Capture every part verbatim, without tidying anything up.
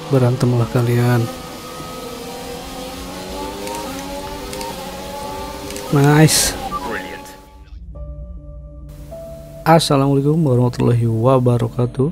Berantemlah kalian. Nice. Assalamualaikum warahmatullahi wabarakatuh.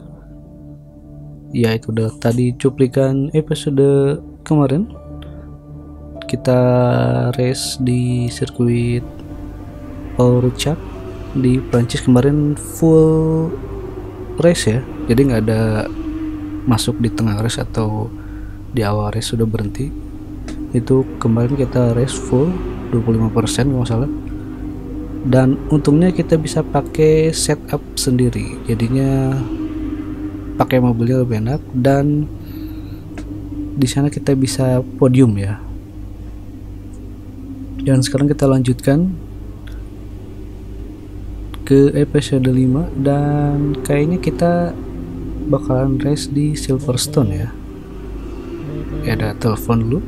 Ya, itu udah tadi cuplikan episode kemarin. Kita race di sirkuit Paul Ricard di Prancis kemarin, full race ya. Jadi nggak ada masuk di tengah race atau di awal race sudah berhenti. Itu kemarin kita race full dua puluh lima persen kalau nggak salah. Dan untungnya kita bisa pakai setup sendiri, jadinya pakai mobilnya lebih enak, dan di sana kita bisa podium ya. Dan sekarang kita lanjutkan ke episode lima, dan kayaknya kita bakalan race di Silverstone ya. Ya, ada telepon dulu.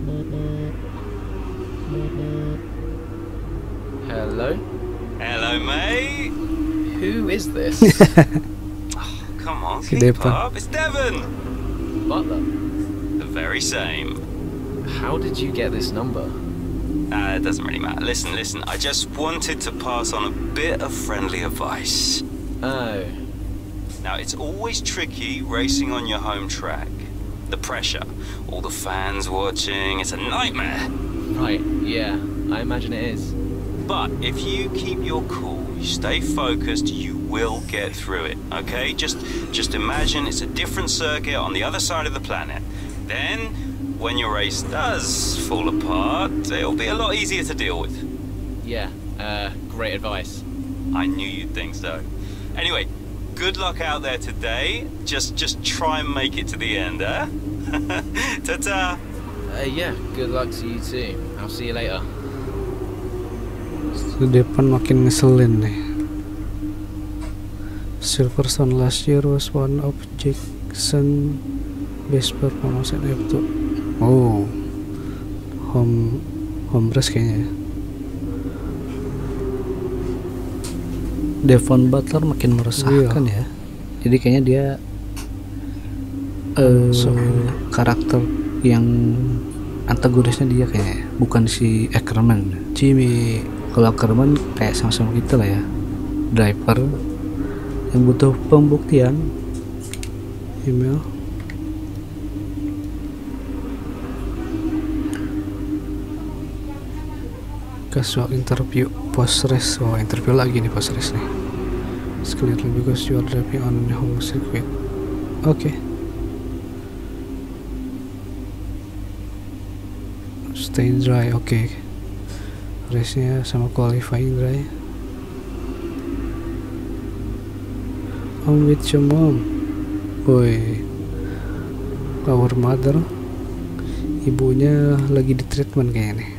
Hello? Hello, mate. Who is this? Oh, come on, Si keep Depan. up. It's Devon. Butler? The very same. How did you get this number? Uh, it doesn't really matter. Listen, listen. I just wanted to pass on a bit of friendly advice. Oh. Now, it's always tricky racing on your home track. The pressure, all the fans watching, it's a nightmare. Right, yeah, I imagine it is. But if you keep your cool, you stay focused, you will get through it, okay? Just just imagine it's a different circuit on the other side of the planet. Then, when your race does fall apart, it'll be a lot easier to deal with. Yeah, uh, great advice. I knew you'd think so. Anyway, good luck out there today. Just just try and make it to the end, huh? Ta-ta! Uh, yeah, good luck to you too. I'll see you later. Di depan makin ngeselin nih. Silverstone last year was one of Jackson best performance in F two. Oh, home home race kayaknya ya. Devon Butler makin meresahkan ya. Jadi kayaknya dia uh, so, karakter yang antagonisnya dia kayaknya, bukan si Ackerman. Jimmy. Kalau Ackerman kayak sama-sama gitu lah ya, driver yang butuh pembuktian. Email. Casual interview post race. Oh, interview lagi nih post race nih. It's clearly because you are driving on the home circuit. Oke. Okay. Stay dry. Oke. Okay. Race-nya sama qualifying dry. I'm with your mom. Woi, our mother. Ibunya lagi di treatment kayaknya nih.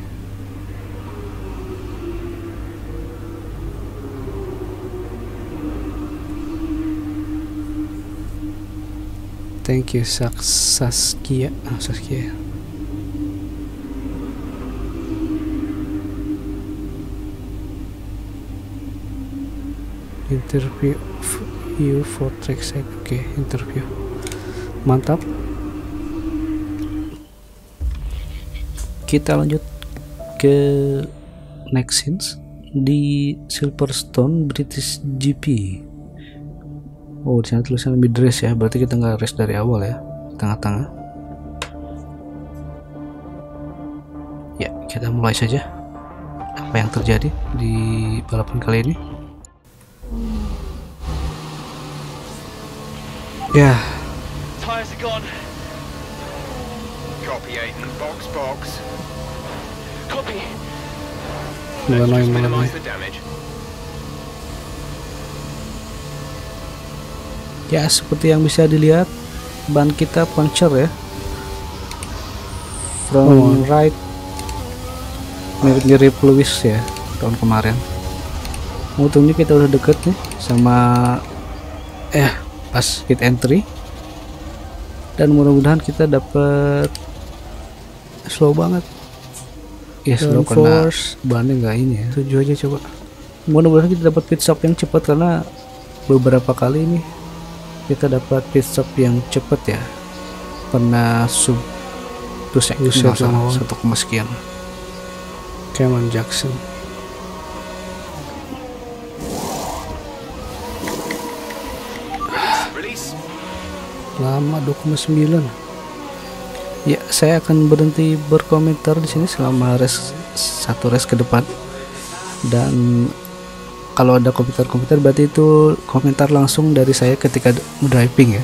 Thank you, Saskia. Ah, Saskia. Interview you for trackside. Oke, okay, interview. Mantap. Kita lanjut ke next scenes di Silverstone British G P. Oh, di sana tulisan mid race ya, berarti kita nggak race dari awal ya, tengah-tengah. Ya, kita mulai saja. Apa yang terjadi di balapan kali ini? Ya. Yeah. Tires are gone. Copy, Aiden. Box, box. Copy. Let's just minimize the damage. Ya, seperti yang bisa dilihat, ban kita puncture ya. From oh. right, mirip-mirip Lewis ya tahun kemarin. Untungnya kita udah deket nih sama eh pas hit entry, dan mudah-mudahan kita dapat slow banget ya. Slow karena bannya nggak ini ya. Tujuh aja coba. Mudah-mudahan kita dapat pit stop yang cepat, karena beberapa kali ini kita dapat pit stop yang cepat ya. pernah sub tuh saya Buset, nggak salah, lama banget. satu koma sekian. Cameron Jackson. Release. Lama dua koma sembilan. Ya, saya akan berhenti berkomentar di sini selama res satu res ke depan. Dan kalau ada komentar-komentar berarti itu komentar langsung dari saya ketika driving ya.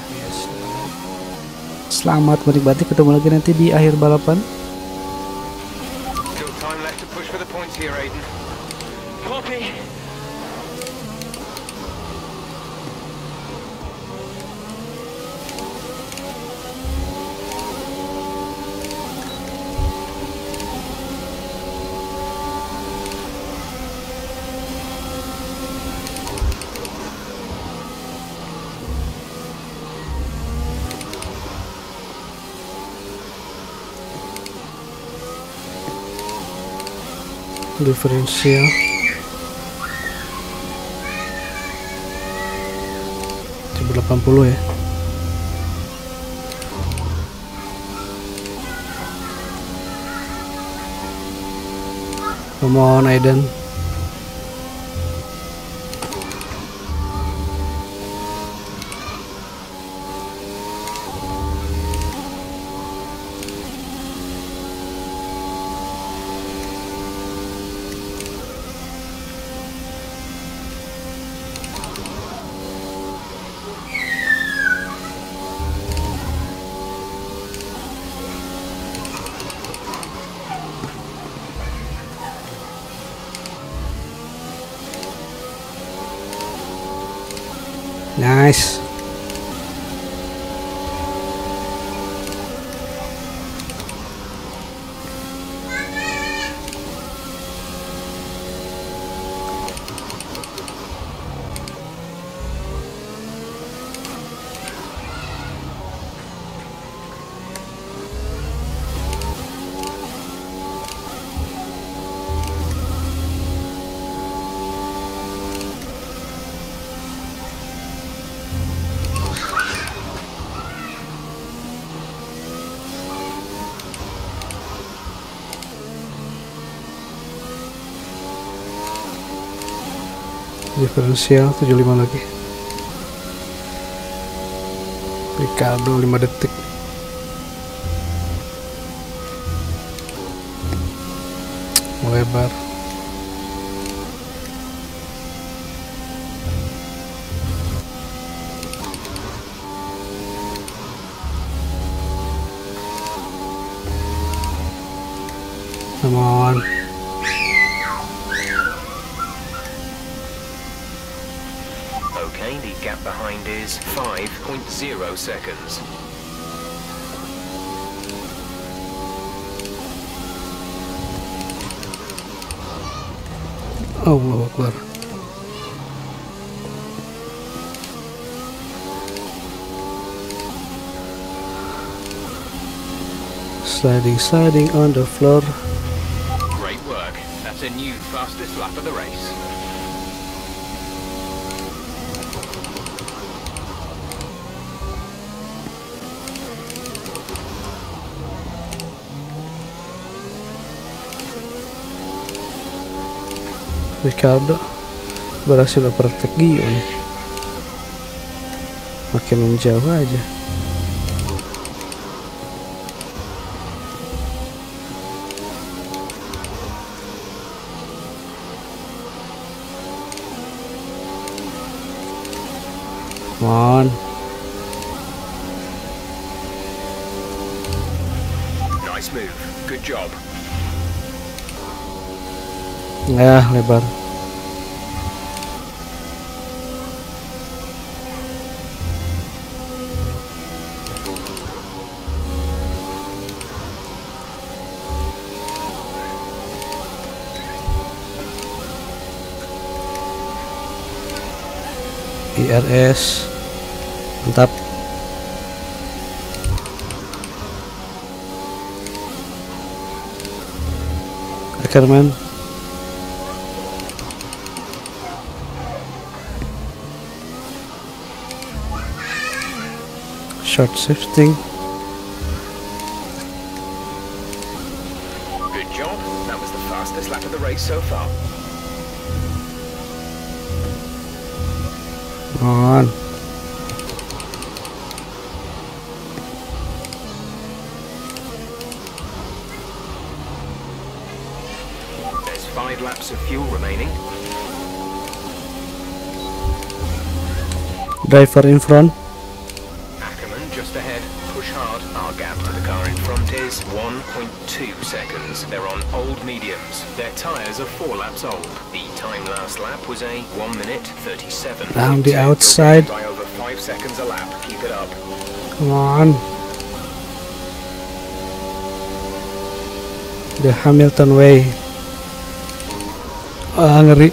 Selamat menikmati, ketemu lagi nanti di akhir balapan. Still time left to push for the points here, Aiden. Copy. Diferensial coba delapan puluh ya. Come on Aiden. Nice. Diferensial tujuh puluh lima lagi. Ricardo lima detik. Melebar. Come on. Okay, the gap behind is five point zero seconds. Allahu Akbar. Sliding, sliding on the floor. Great work. That's a new fastest lap of the race. Ricardo berhasil overtake Gion. Makin menjauh aja. Come on. Nice move. Good job. Ya, lebar. I R S mantap. Ackerman short shifting race so far. On. There's five laps of fuel remaining. Driver in front. Ackerman just ahead. Push hard. Our gap to the car in front is one point two seconds. They're on old mediums. Their tyres are four laps old. The time last lap was a one minute thirty-seven. Down the outside. By over five seconds a lap. Keep it up. Come on. The Hamilton way. Ah, ngeri.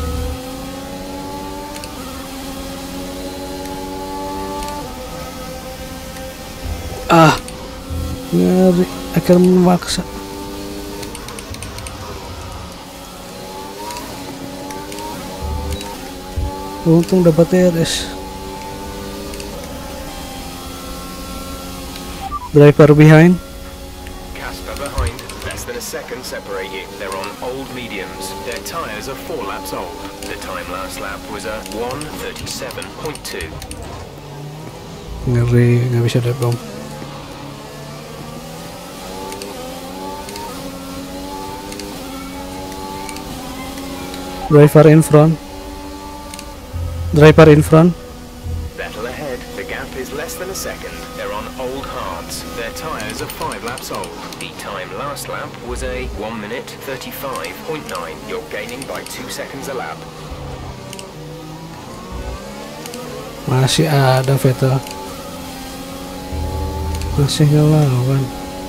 Ah, ngeri. Akhirnya memaksa. Untung dapat R S. Driver behind. Casper behind. Less than a second separate you. They're on old mediums. Their tyres are four laps old. The time last lap was a one thirty-seven point two. Ngeri, nggak bisa debom. Driver in front. Driver in front. Battle ahead. The gap is less than a second. They're on old hards. Their tyres are five laps old. The time last lap was a one minute thirty-five point nine. You're gaining by two seconds a lap. Masih ada Vettel. Masih ngelawan.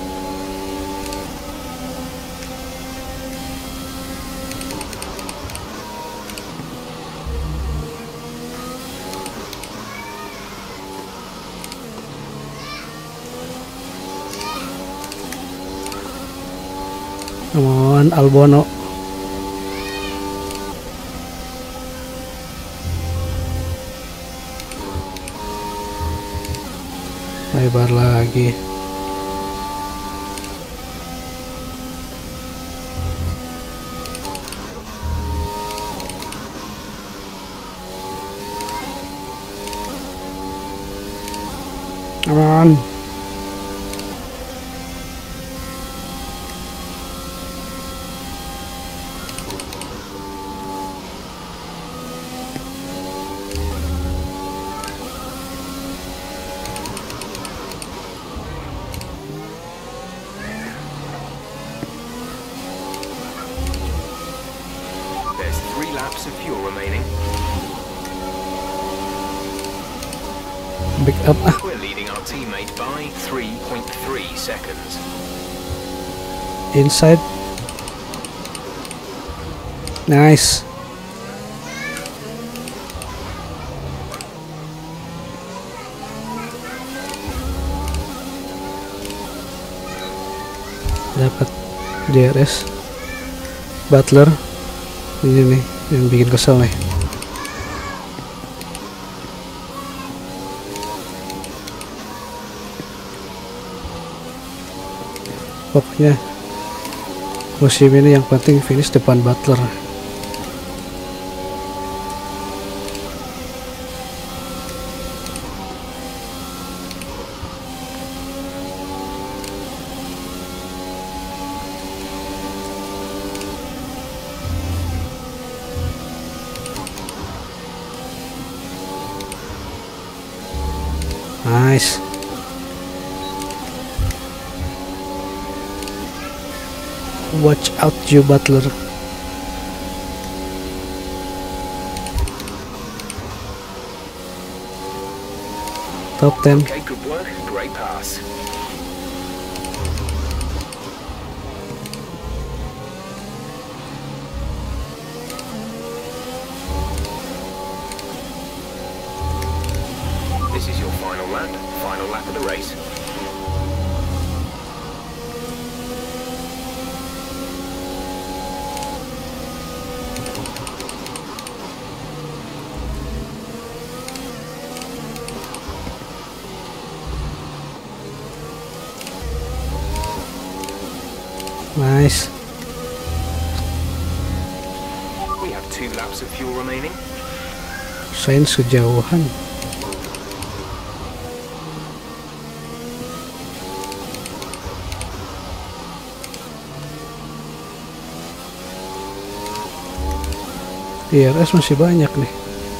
Come on, Albono. Lebar lagi. Come on. There's three laps of fuel remaining. Back up ah. We're leading our teammate by three point three seconds. Inside. Nice. Dapat J R S. Butler. Ini nih yang bikin kesel nih. Pokoknya musim ini yang penting finish depan Butler. Nice. Watch out, you Butler. Top ten. Okay, good work. Great pass. This is your final lap. Final lap of the race. Nice. seconds of fuel remaining. Sains kejauhan. D R S masih banyak nih.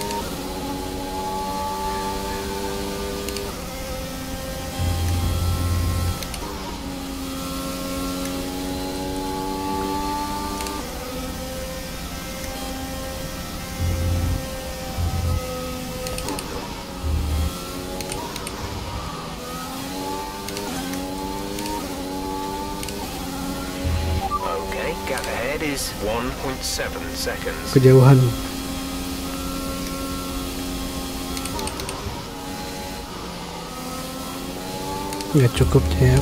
Okay, gap ahead is one point seven seconds. Kejauhan. Nggak cukup, Jeb.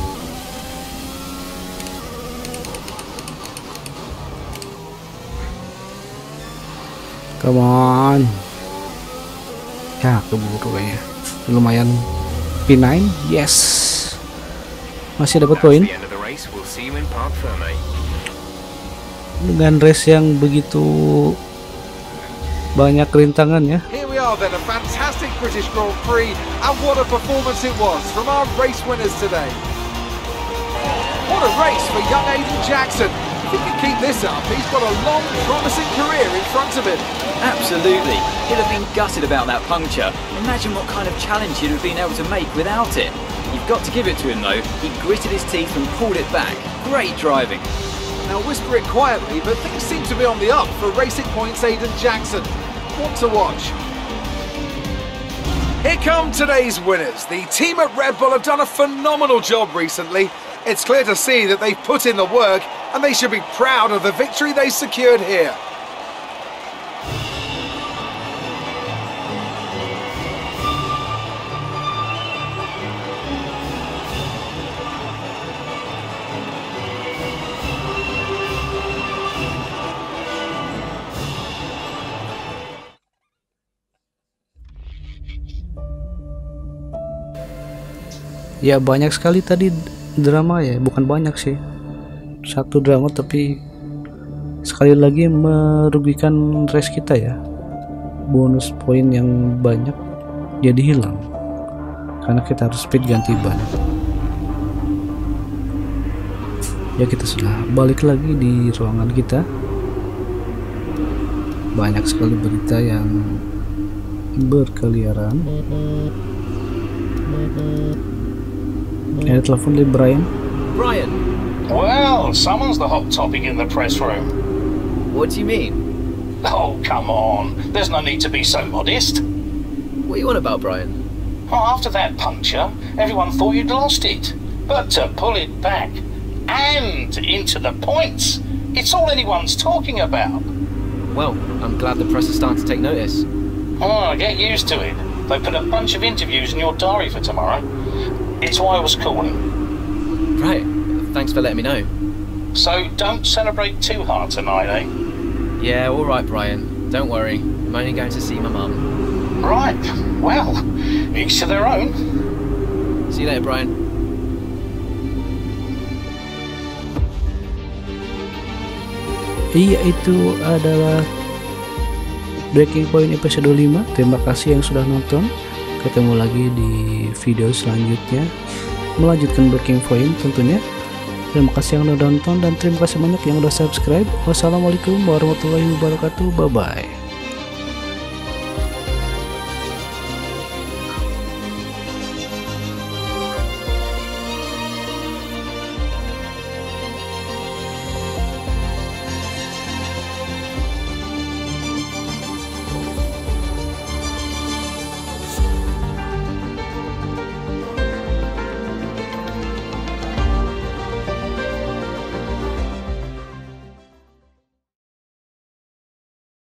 Come on. Ya, keburu kayaknya. Lumayan. P nine, yes. Masih dapat poin. That's the end of the race. We'll see you in Parc Fermé. Dengan race yang begitu banyak rintangan ya. Here we are then, a fantastic British Grand Prix, and what a performance it was from our race winners today. What a race for young Aiden Jackson. If he can keep this up, he's got a long, promising career in front of him. Absolutely. He'll have been gutted about that puncture. Imagine what kind of challenge he'd have been able to make without it. You've got to give it to him though. He gritted his teeth and pulled it back. Great driving. Now whisper it quietly, but things seem to be on the up for Racing Point's Aiden Jackson. One to watch. Here come today's winners. The team at Red Bull have done a phenomenal job recently. It's clear to see that they've put in the work, and they should be proud of the victory they secured here. Ya banyak sekali tadi drama ya, bukan banyak sih, satu drama tapi sekali lagi merugikan race kita ya. Bonus poin yang banyak jadi hilang karena kita harus speed ganti ban. Ya kita sudah balik lagi di ruangan kita. Banyak sekali berita yang berkeliaran. Ada telepon dari Brian. Brian, Well, someone's the hot topic in the press room. what do you mean? Oh, come on. There's no need to be so modest. What are you on about, Brian? Oh, after that puncture, everyone thought you'd lost it. But to pull it back and into the points, it's all anyone's talking about. Well, I'm glad the press is starting to take notice. Oh, get used to it. They put a bunch of interviews in your diary for tomorrow. It's why I was calling. Right, thanks for letting me know. So don't celebrate too hard tonight, eh? Yeah, all right, Brian. Don't worry. I'm only going to see my mum. Right. Well, each to their own. See you later, Brian. Iya, itu adalah Breaking Point episode lima. Terima kasih yang sudah nonton. Ketemu lagi di video selanjutnya, melanjutkan Breaking Point tentunya. Terima kasih yang udah nonton dan terima kasih banyak yang udah subscribe. Wassalamualaikum warahmatullahi wabarakatuh. Bye bye.